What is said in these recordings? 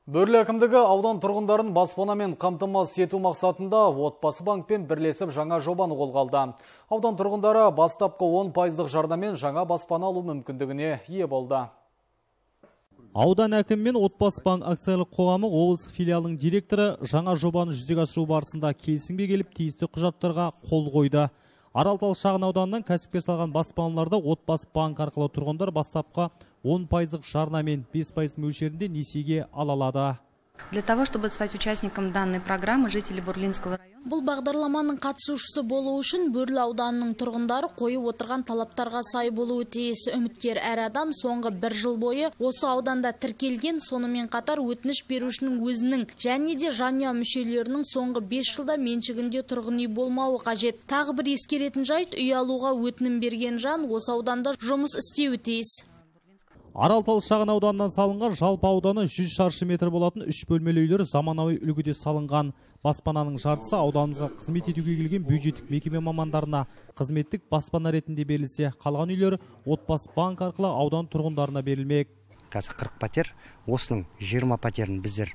Бөрлі әкімдігі аудан тұрғындарын баспанамен қамтамасыз ету мақсатында Отбасы банкпен бірлесіп жаңа жобаны қолға алды. Аудан тұрғындары бастапқы 10% жарнамен жаңа баспана алу мүмкіндігіне ие болды. Аудан әкімі мен Отбасы банк акциялық қоғамы облыстық филиалының директоры жаңа жобаны жүзеге асыру барысында келісімге келіп тиісті құжаттарға қол қойды. Аралтал шағын ауданынан кәсіпкер салған баспаналарда Отбасы банк арқылы тұрғындар бастапқы 10% жарнамен 5% мөлшерінде несиеге ала алады. Для того, чтобы стать участником данной программы, жители Бурлинского района. Бұл бағдарламаның қатысушысы болу үшін Бөрлі ауданының тұрғындары қойып отырған талаптарға сай болуы тиіс. Үміткер әр адам соңғы 1 жыл бойы осы ауданда тіркелген, сонымен қатар өтініш берушінің өзінің және де жанұя мүшелерінің соңғы 5 жылда меншігінде тұрғын үй болмауы қажет. Тағы бір ескеретін жайт, үй алуға өтінім берген жан осы ауданда жұмыс істеуі тиіс. Аралтал шағын ауданынан салынған жалпы ауданы 100 шаршы метр болатын 3 бөлмелі үйлер заманауи үлгіде салынған. Баспананың жартысы ауданымызға қызмет етуге келген бюджеттік мекеме мамандарына қызметтік баспана ретінде берілсе, қалған үйлер Отбасы банк арқылы аудан тұрғындарына берілмек. Қазір 40 пәтер, осының 20 пәтерін біздер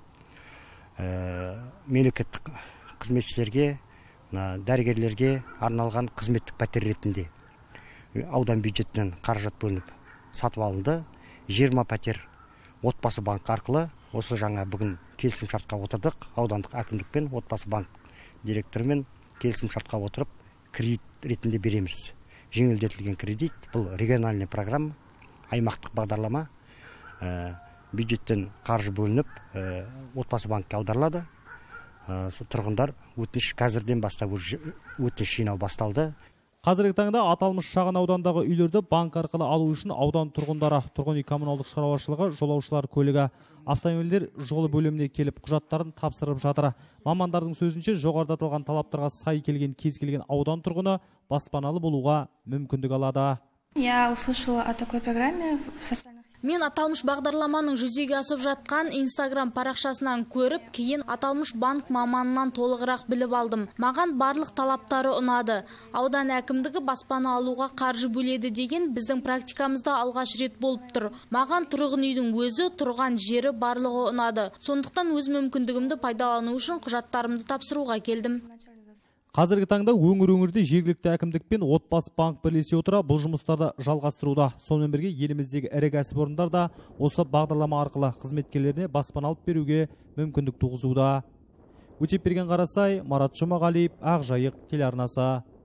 мемлекеттік қызметшілерге, дәрігерлерге арналған қызметтік пәтер ретінде аудан бюджетінен қаражат бөлініп сатып алынды. 20 пәтер Отбасы банк арқылы осы жаңа бүгін келісім шартқа отырдық. Аудандық әкімдікпен Отбасы банк директорымен келісім шартқа отырып кредит ретінде береміз. Жеңілдетілген кредит, бұл региональный программа, аймақтық бағдарлама, бюджеттен қаржы бөлініп Отбасы банкке аударылады. Тұрғындар өтініш қазірден бастап өтініш жинау басталды. Қазіргі таңда аталмыш шағын аудандағы үйлерді банк арқылы алу үшін аудан тұрғындары тұрғын үй коммуналдық шаруашылығы, жолаушылар көлігі, автомобильдер жолы бөліміне келіп құжаттарын тапсырып жатыр. Мамандардың сөзінше жоғарыда аталған талаптарға сай келген кез келген аудан тұрғыны баспаналы болуға мүмкіндік алады. Я услышала о такой программе в социальных сетях. Мен аталмыш бағдарламаның жүзеге асып жатқан Instagram парақшасынан көріп, кейін аталмыш банк маманынан толығырақ біліп алдым. Маған барлық талаптары ұнады. Аудан әкімдігі баспана алуға қаржы бөледі деген біздің практикамызда алғаш рет болып тұр. Маған тұрғын үйдің өзі, тұрған жері барлығы ұнады. Сондықтан өз мүмкіндігімді пайдалану үшін құжаттарымды тапсыруға келдім. Қазіргі таңда өңір-өңірде жергілікті әкімдік пен Отбасы банк бірлесе отыра бұл жұмыстарды жалғастыруда. Сонымен бірге еліміздегі ірі кәсіпорындар да осы бағдарлама арқылы қызметкерлеріне баспана алып беруге мүмкіндік туғызуда. Өтепберген Қарасай, Марат Жұмағалиев, Ақжайық телеарнасы.